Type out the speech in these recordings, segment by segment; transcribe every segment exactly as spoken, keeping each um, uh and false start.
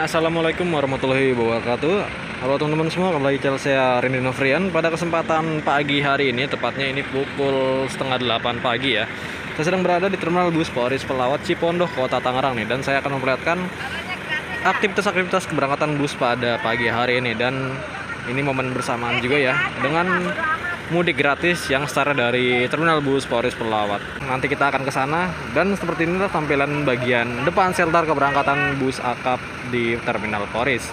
Assalamualaikum warahmatullahi wabarakatuh. Halo teman-teman semua, kembali channel saya Randy Novrian. Pada kesempatan pagi hari ini, tepatnya ini pukul setengah delapan pagi ya, saya sedang berada di Terminal Bus Polres Pelawat Cipondoh, Kota Tangerang nih. Dan saya akan memperlihatkan aktivitas-aktivitas keberangkatan bus pada pagi hari ini. Dan ini momen bersamaan juga ya dengan mudik gratis yang start dari Terminal Bus Polres Pelawat. Nanti kita akan ke sana dan seperti inilah tampilan bagian depan shelter keberangkatan bus akap di Terminal Polres.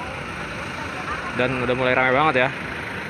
Dan udah mulai ramai banget ya.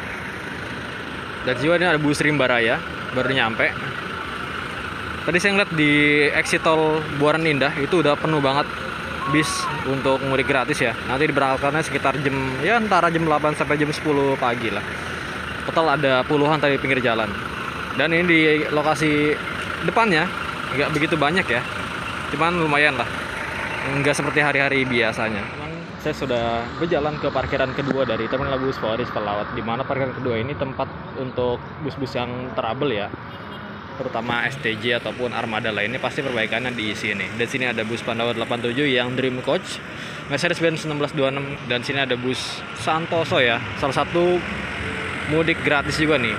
Dan juga ini ada bus Rimba Raya baru nyampe. Tadi saya ngeliat di exit tol Buaran Indah itu udah penuh banget bis untuk mudik gratis ya. Nanti diberangkatkannya sekitar jam ya antara jam delapan sampai jam sepuluh pagi lah. Total ada puluhan tadi pinggir jalan. Dan ini di lokasi depannya nggak begitu banyak ya, cuman lumayan lah, nggak seperti hari-hari biasanya. Saya sudah berjalan ke parkiran kedua dari Terminal Bus Polres Pelawat, di mana parkiran kedua ini tempat untuk bus-bus yang trouble ya, terutama S T J ataupun armada lainnya pasti perbaikannya di sini. Dan sini ada bus Pandawa delapan puluh tujuh yang Dream Coach, Mercedes-Benz seribu enam ratus dua puluh enam, dan sini ada bus Santoso ya, salah satu mudik gratis juga nih.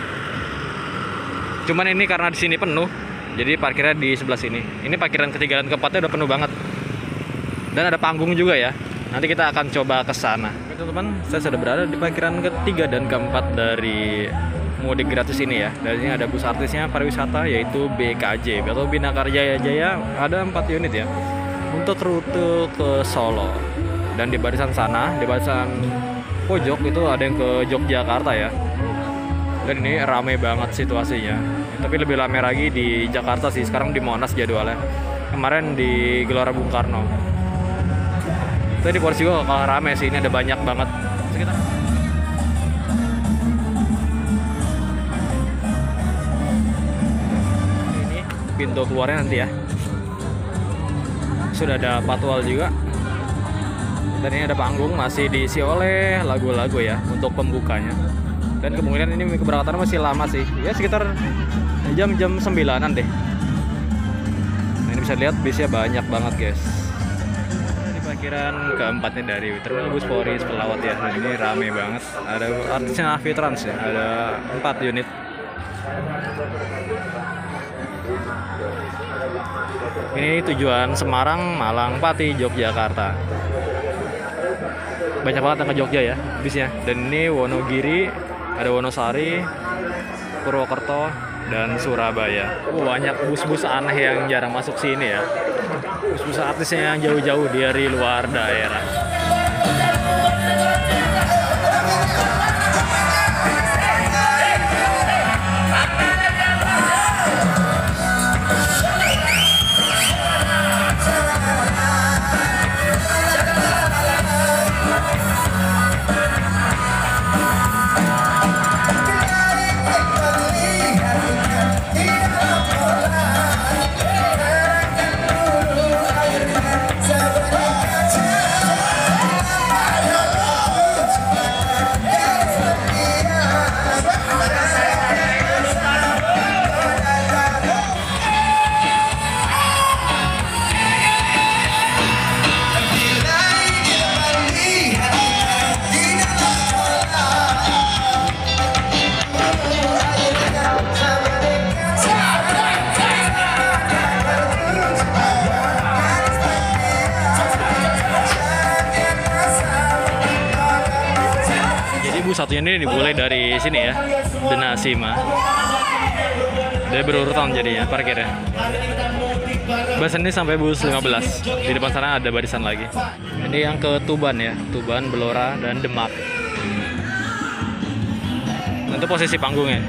Cuman ini karena di sini penuh, jadi parkirnya di sebelah sini. Ini parkiran ketiga dan keempatnya udah penuh banget. Dan ada panggung juga ya. Nanti kita akan coba ke sana. Oke teman-teman, saya sudah berada di parkiran ketiga dan keempat dari mudik gratis ini ya. Dan ini ada bus artisnya pariwisata yaitu B K J atau Binacar Jaya Jaya. Ada empat unit ya untuk rute ke Solo. Dan di barisan sana, di barisan pojok itu ada yang ke Yogyakarta ya. Dan ini ramai banget situasinya. Tapi lebih ramai lagi di Jakarta sih. Sekarang di Monas jadwalnya. Kemarin di Gelora Bung Karno. Tadi di Polres juga kalau ramai sih. Ini ada banyak banget. Sekitar ini pintu keluarnya nanti ya. Sudah ada patwal juga. Dan ini ada panggung masih diisi oleh lagu-lagu ya untuk pembukanya. Dan kemungkinan ini keberangkatan masih lama sih. Ya sekitar jam-jam sembilanan deh. Nah, ini bisa lihat bisnya banyak banget guys. Ini parkiran keempatnya dari Terminal Bus Polres Pelawat ya. Dan ini rame banget. Ada artisnya Avitrans ya. Ada empat unit. Ini tujuan Semarang, Malang, Pati, Yogyakarta. Banyak banget yang ke Jogja ya bisnya. Dan ini Wonogiri, ada Wonosari, Purwokerto, dan Surabaya. Oh, banyak bus-bus aneh yang jarang masuk sini ya. Bus-bus artisnya yang jauh-jauh dari luar daerah. Bus satunya ini dimulai dari sini ya, Denasima. Dari berurutan jadinya parkirnya. Barisan ini sampai bus lima belas. Di depan sana ada barisan lagi. Ini yang ke Tuban ya, Tuban, Belora, dan Demak. Nah, itu posisi panggungnya.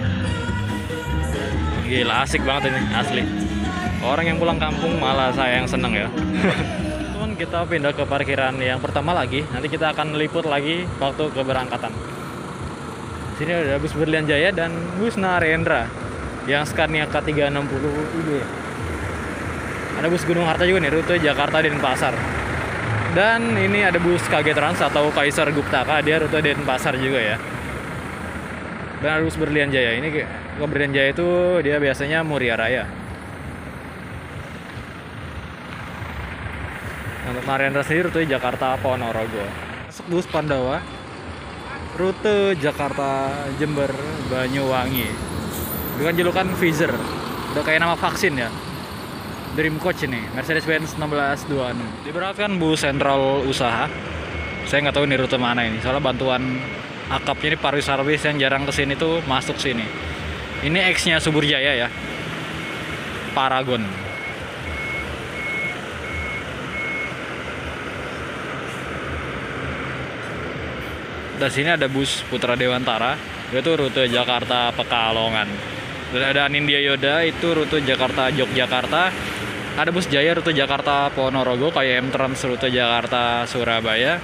Gila, asik banget ini, asli. Orang yang pulang kampung malah saya yang seneng ya. Kita pindah ke parkiran yang pertama lagi. Nanti kita akan meliput lagi waktu keberangkatan. Sini ada bus Berlian Jaya dan bus Narendra yang Scania K tiga enam nol tujuh ya. Ada bus Gunung Harta juga nih, rute Jakarta Denpasar. Dan ini ada bus K G Trans atau Kaisar Guptaka, dia rute Denpasar juga ya. Dan ada bus Berlian Jaya. Ini ke Berlian Jaya itu dia biasanya Muria Raya. Untuk Mariandra sendiri rute Jakarta Ponorogo. Masuk bus Pandawa, rute Jakarta Jember Banyuwangi. Dengan julukan Pfizer, udah kayak nama vaksin ya. Dream Coach ini, Mercedes-Benz enam belas dua puluh enam. Diberangkatkan bus sentral usaha. Saya nggak tahu ini rute mana ini, soalnya bantuan akapnya ini Pariwisarwis yang jarang kesini tuh masuk sini. Ini X-nya Subur Jaya ya, Paragon. Dari sini ada bus Putra Dewantara, itu rute Jakarta Pekalongan. Dan ada Anindya Yoda, itu rute Jakarta Yogyakarta. Ada bus Jaya rute Jakarta Ponorogo, kayak M Trans rute Jakarta Surabaya.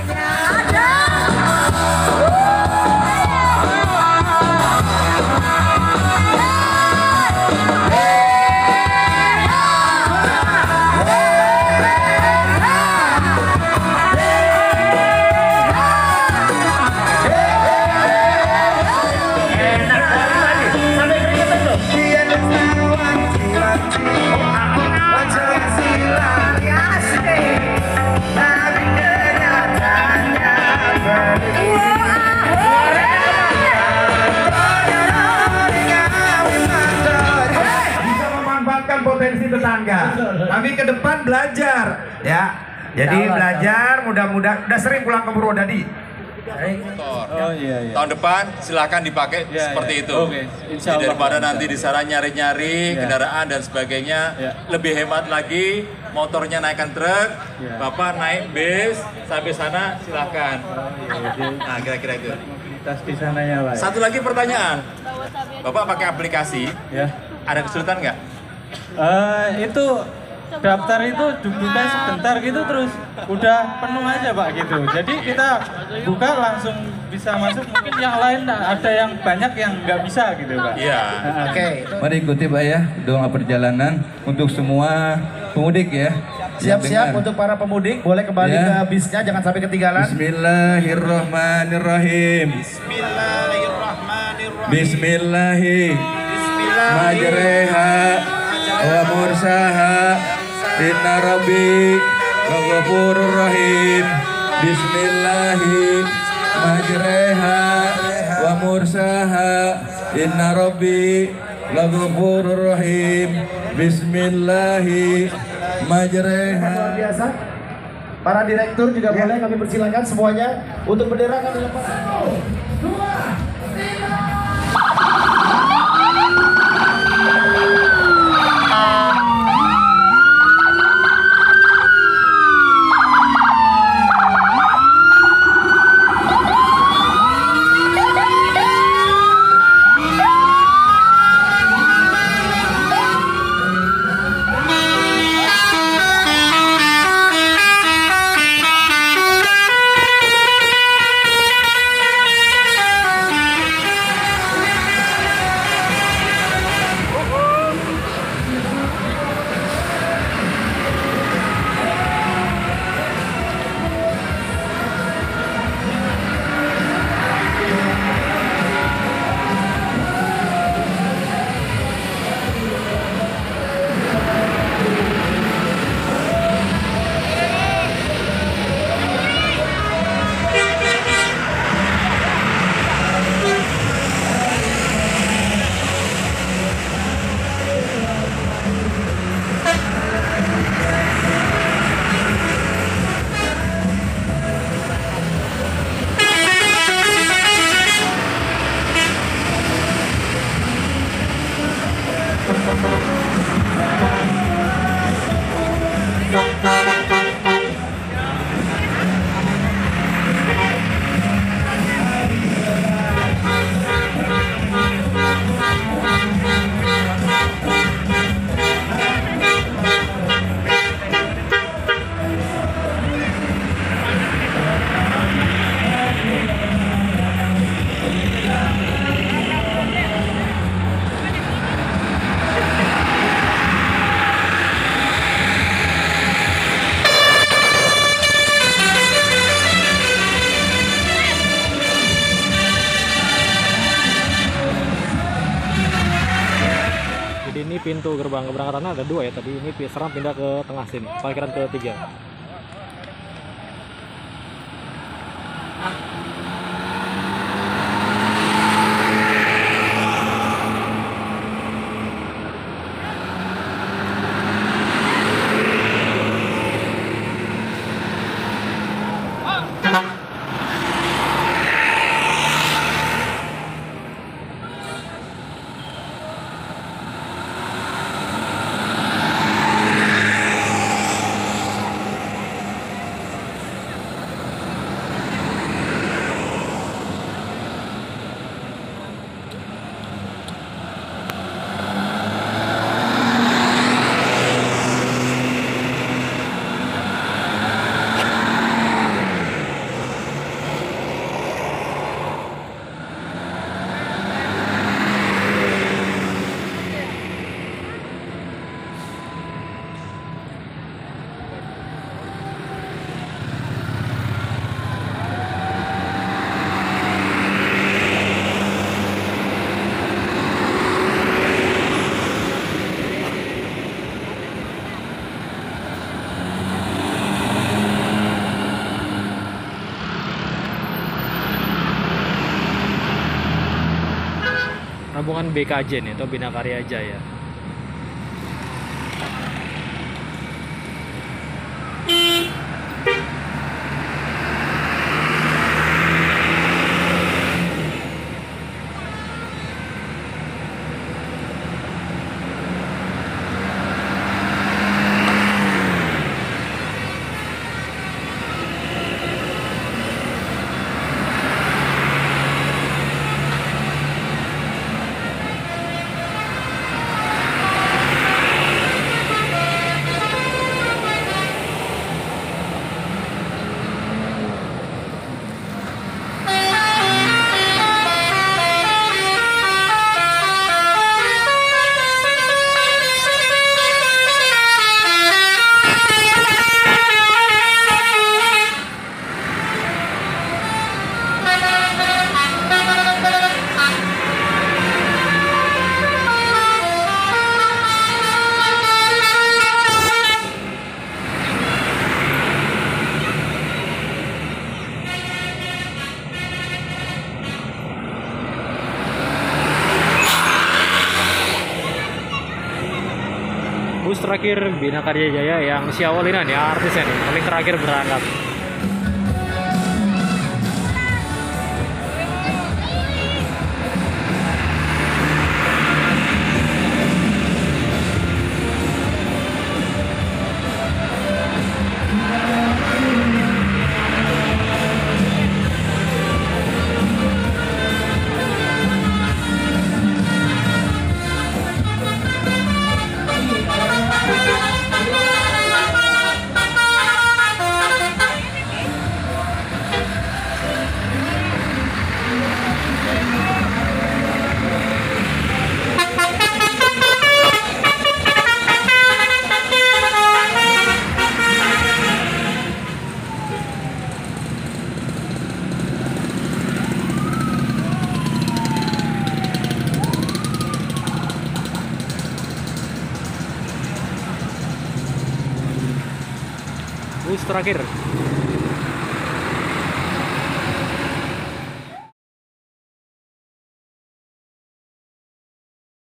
Potensi tetangga. Kami ke depan belajar ya. Jadi belajar, mudah-mudahan udah sering pulang ke Purwodadi. Oh iya, iya. Tahun depan silahkan dipakai ya, seperti ya. Itu. Oke. Jadi daripada Allah, nanti di sana nyari-nyari ya. Kendaraan dan sebagainya, ya. Lebih hemat lagi. Motornya naikkan truk, ya. Bapak naik bis sampai sana silahkan. Oh, iya. Nah kira-kira itu. Tas di sananya, Pak. Satu lagi pertanyaan. Bapak pakai aplikasi, ya. Ada kesulitan nggak? Uh, itu daftar itu dibuka sebentar gitu terus udah penuh aja Pak gitu. Jadi kita buka langsung bisa masuk. Mungkin yang lain ada yang banyak yang nggak bisa gitu Pak. Iya. Uh, Oke. Okay. Mari ikuti Pak ya doa perjalanan untuk semua pemudik ya. Siap-siap untuk para pemudik boleh kembali ya. Ke bisnya, jangan sampai ketinggalan. Bismillahirrahmanirrahim. Bismillahirrahmanirrahim. Bismillahirrahmanirrahim. Majreha wa mursaha inna rabbi ghafurur rahim. Bismillahi majreha wa mursaha inna rabbi ghafurur rahim. Bismillahi majreha. Luar biasa. Para direktur juga ya. Boleh kami persilakan semuanya untuk bendera kami lepas. Dua, tiga. Pintu gerbang keberangkatannya ada dua ya, tadi ini sekarang pindah ke tengah sini, parkiran ketiga. rombongan B K J nih atau Bina Karya Jaya. Bus terakhir Bina Karya Jaya yang si awalinan ya artisnya nih, paling terakhir berangkat. Bus terakhir